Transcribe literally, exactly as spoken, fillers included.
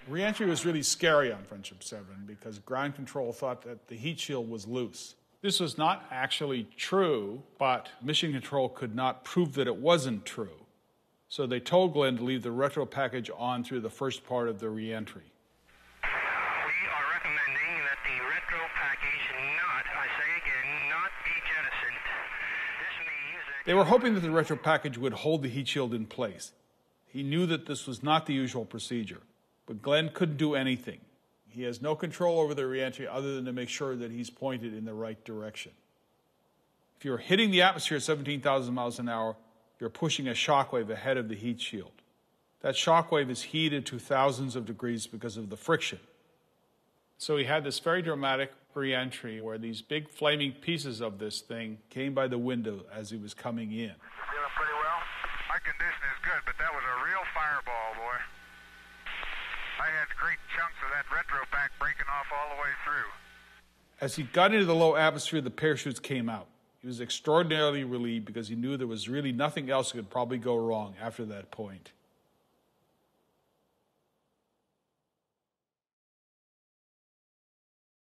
Re-entry was really scary on Friendship seven because ground control thought that the heat shield was loose. This was not actually true, but Mission Control could not prove that it wasn't true. So they told Glenn to leave the retro package on through the first part of the re-entry. We are recommending that the retro package not, I say again, not be jettisoned. This means that... They were hoping that the retro package would hold the heat shield in place. He knew that this was not the usual procedure, but Glenn couldn't do anything. He has no control over the re-entry other than to make sure that he's pointed in the right direction. If you're hitting the atmosphere at seventeen thousand miles an hour, you're pushing a shockwave ahead of the heat shield. That shockwave is heated to thousands of degrees because of the friction. So he had this very dramatic re-entry where these big flaming pieces of this thing came by the window as he was coming in. Feeling pretty well? My condition is good, but that was a real fireball, boy. I had great chunks of that retro pack breaking off all the way through. As he got into the low atmosphere, the parachutes came out. He was extraordinarily relieved because he knew there was really nothing else that could probably go wrong after that point.